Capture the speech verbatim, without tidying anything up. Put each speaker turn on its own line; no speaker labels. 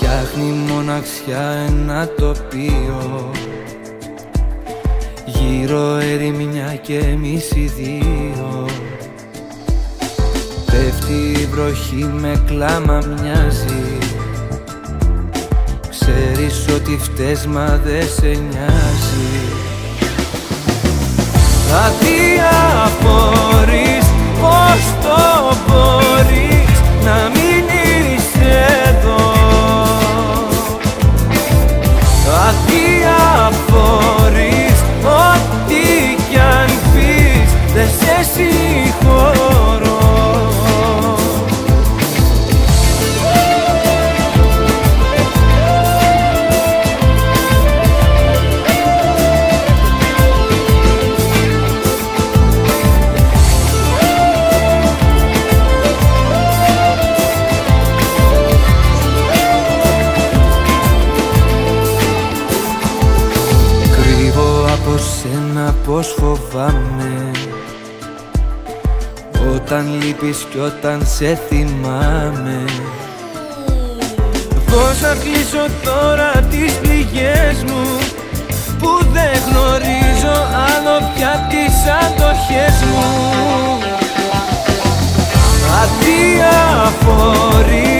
Φτιάχνει μοναξιά ένα τοπίο, γύρω ερημιά και εμείς οι δύο. Πέφτει η βροχή με κλάμα μοιάζει, ξέρεις ότι φταίς μα δεν σε νοιάζει. Αδιαφορείς πως το μπορείς να μείνεις εδώ. Αδιαφορείς ό,τι κι αν πεις δεν σε συγχωρώ. Σένα πως φοβάμαι όταν λείπεις κι όταν σε θυμάμαι. Πώς θα κλείσω τώρα τις πληγές μου που δεν γνωρίζω άλλο πια τις αντοχές μου. Αδιαφορεί